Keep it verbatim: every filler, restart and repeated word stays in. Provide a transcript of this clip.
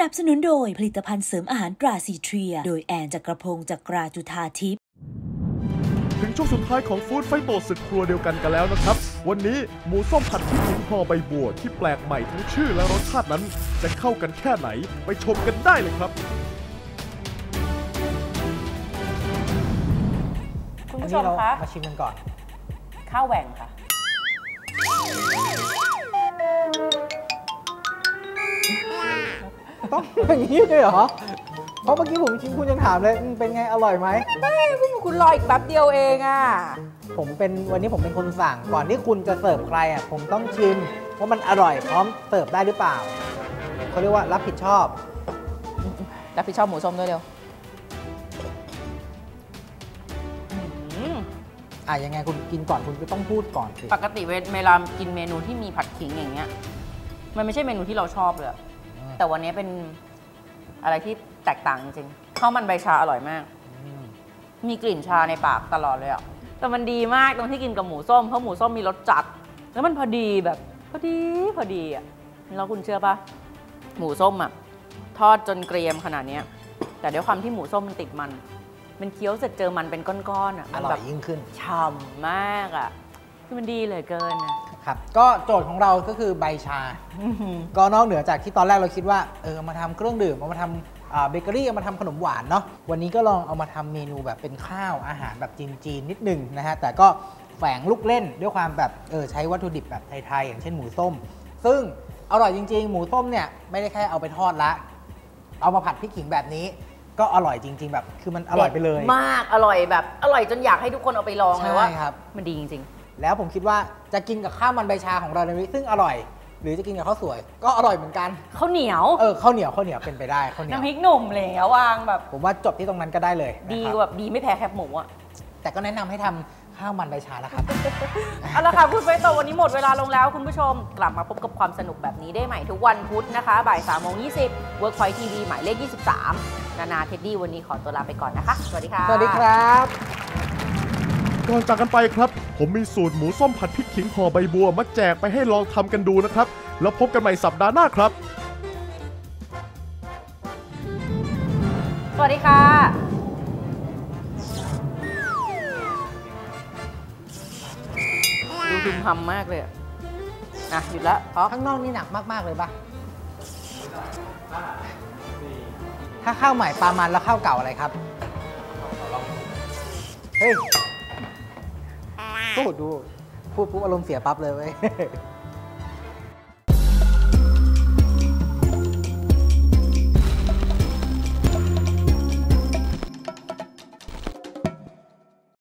นับสนุนโดยผลิตภัณฑ์เสริมอาหารตราซีเทรียโดยแอนจักรพงศ์จากกราจุธาทิพย์ถึงช่วงสุดท้ายของฟู้ดไฟโตศึกครัวเดียวกันกันแล้วนะครับวันนี้หมูส้มผัดพริกขิงห่อใบบัวที่แปลกใหม่ทั้งชื่อและรสชาตินั้นจะเข้ากันแค่ไหนไปชมกันได้เลยครับคุณผู้ชมคะมาชิมกันก่อนข้าวแหว่งค่ะต้องอย่างนี้เลยเหรอเพราะเมื่อกี้ผมชิมคุณยังถามเลยเป็นไงอร่อยไหมไม่คุณรออีกแป๊บเดียวเองอ่ะผมเป็นวันนี้ผมเป็นคนสั่งก่อนที่คุณจะเสิร์ฟใครอ่ะผมต้องชิมว่ามันอร่อยพร้อมเสิร์ฟได้หรือเปล่าเขาเรียกว่ารับผิดชอบรับผิดชอบหมูส้มด้วยเร็วอ่ะยังไงคุณกินก่อนคุณก็ต้องพูดก่อนสิปกติเวลากินเมนูที่มีผัดขิงอย่างเงี้ยมันไม่ใช่เมนูที่เราชอบเลยแต่วันนี้เป็นอะไรที่แตกต่างจริงๆข้าวมันใบชาอร่อยมากมีกลิ่นชาในปากตลอดเลยอ่ะแต่มันดีมากตรงที่กินกับหมูส้มเพราะหมูส้มมีรสจัดแล้วมันพอดีแบบพอดีพอดีอ่ะแล้วคุณเชื่อปะหมูส้มอ่ะทอดจนเกรียมขนาดนี้แต่ด้วยความที่หมูส้มมันติดมันมันเคี้ยวเสร็จเจอมันเป็นก้อนๆอ่ะอร่อยยิ่งขึ้นฉ่ำมากอ่ะคือมันดีเลยเกินนะครับก็โจทย์ของเราก็คือใบชาก็นอกเหนือจากที่ตอนแรกเราคิดว่าเออมาทำเครื่องดื่มเอามาทำเบเกอรี่เอามาทำขนมหวานเนาะวันนี้ก็ลองเอามาทำเมนูแบบเป็นข้าวอาหารแบบจีนๆนิดนึงนะฮะแต่ก็แฝงลูกเล่นด้วยความแบบเออใช้วัตถุดิบแบบไทยๆอย่างเช่นหมูส้มซึ่งอร่อยจริงๆหมูส้มเนี่ยไม่ได้แค่เอาไปทอดละเอามาผัดพริกขิงแบบนี้ก็อร่อยจริงๆแบบคือมันอร่อยไปเลยมากอร่อยแบบอร่อยจนอยากให้ทุกคนเอาไปลองเลยว่ามันดีจริงๆแล้วผมคิดว่าจะกินกับข้าวมันใบชาของเราในนี้ซึ่งอร่อยหรือจะกินกับข้าวสวยก็อร่อยเหมือนกันข้าวเหนียวเออข้าวเหนียวข้าวเหนียวเป็นไปได้ข้าวเหนียวน้ำพริกหนุ่มเลยวางแบบผมว่าจบที่ตรงนั้นก็ได้เลยดีแบบดีไม่แพ้แคบหมูอ่ะแต่ก็แนะนำให้ทำข้าวมันใบชาแล้วครับเอาละค่ะพูดไปต่อวันนี้หมดเวลาลงแล้วคุณผู้ชมกลับมาพบกับความสนุกแบบนี้ได้ใหม่ทุกวันพุธนะคะบ่ายสามโมงยี่สิบ Workpoint ที วี หมายเลขยี่สิบสามนานาเท็ดดี้วันนี้ขอตัวลาไปก่อนนะคะสวัสดีค่ะสวัสดีครับก่อนจากกันไปครับผมมีสูตรหมูส้มผัดพริกขิงห่อใบบัวมาแจกไปให้ลองทำกันดูนะครับแล้วพบกันใหม่สัปดาห์หน้าครับสวัสดีค่ะดูดุมทำมากเลยอ่ะหยุดแล้วเพราะข้างนอกนี่หนักมากๆเลยปะถ้าข้าวใหม่ปลามันแล้วข้าวเก่าอะไรครับเฮ้ยพูดดูพูดปุ๊บอารมณ์เสียปั๊บเลยเว้ย